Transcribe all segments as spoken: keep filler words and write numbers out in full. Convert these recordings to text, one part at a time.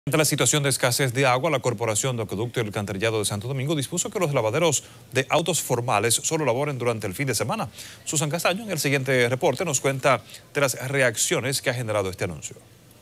Ante la situación de escasez de agua, la Corporación de Acueducto y Alcantarillado de Santo Domingo dispuso que los lavaderos de autos formales solo laboren durante el fin de semana. Susan Castaño, en el siguiente reporte, nos cuenta de las reacciones que ha generado este anuncio.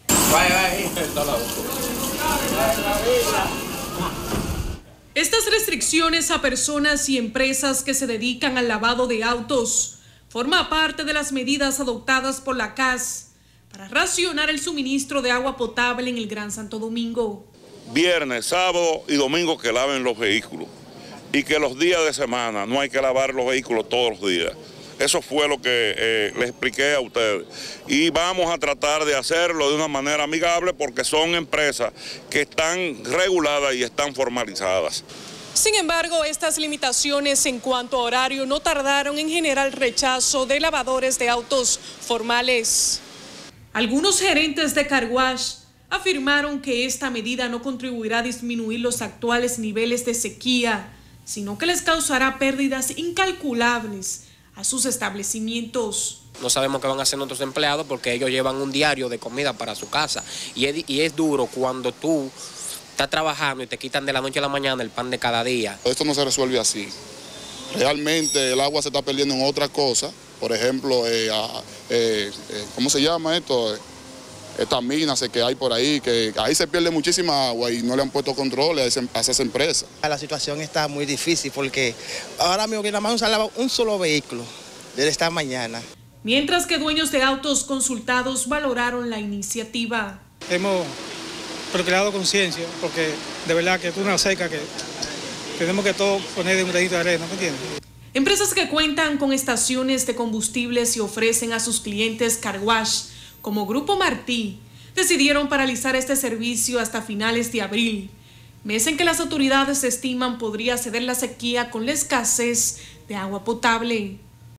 Estas restricciones a personas y empresas que se dedican al lavado de autos forma parte de las medidas adoptadas por la C A S para racionar el suministro de agua potable en el Gran Santo Domingo. Viernes, sábado y domingo que laven los vehículos y que los días de semana no hay que lavar los vehículos todos los días. Eso fue lo que eh, les expliqué a ustedes. Y vamos a tratar de hacerlo de una manera amigable porque son empresas que están reguladas y están formalizadas. Sin embargo, estas limitaciones en cuanto a horario no tardaron en generar rechazo de lavadores de autos formales. Algunos gerentes de car wash afirmaron que esta medida no contribuirá a disminuir los actuales niveles de sequía, sino que les causará pérdidas incalculables a sus establecimientos. No sabemos qué van a hacer nuestros empleados porque ellos llevan un diario de comida para su casa y es, y es duro cuando tú estás trabajando y te quitan de la noche a la mañana el pan de cada día. Esto no se resuelve así. Realmente el agua se está perdiendo en otras cosas. Por ejemplo, eh, eh, eh, ¿cómo se llama esto? Estas minas que hay por ahí, que ahí se pierde muchísima agua y no le han puesto control a, ese, a esas empresas. La situación está muy difícil porque ahora mismo que nada más usamos un solo vehículo desde esta mañana. Mientras que dueños de autos consultados valoraron la iniciativa. Hemos procreado conciencia porque de verdad que es una seca que tenemos que todo poner de un granito de arena, ¿me entiendes? Empresas que cuentan con estaciones de combustibles y ofrecen a sus clientes car wash, como Grupo Martí, decidieron paralizar este servicio hasta finales de abril, mes en que las autoridades estiman podría ceder la sequía con la escasez de agua potable.